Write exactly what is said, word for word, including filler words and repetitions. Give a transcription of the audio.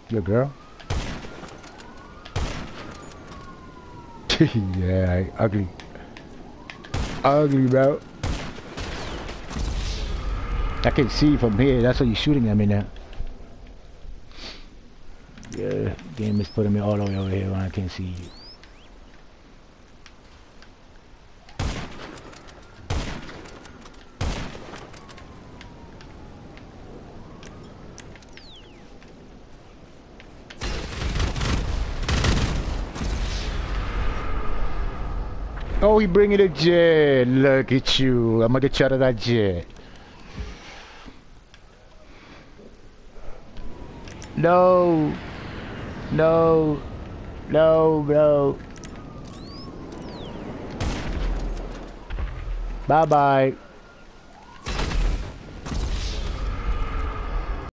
Your girl? Yeah, ugly. Ugly, bro. I can see from here. That's why you're shooting at me now. Yeah, game is putting me all the way over here when I can't see you. Oh, he bringing a jet. Look at you. I'm gonna get you out of that jet. No. No. No, bro. Bye-bye.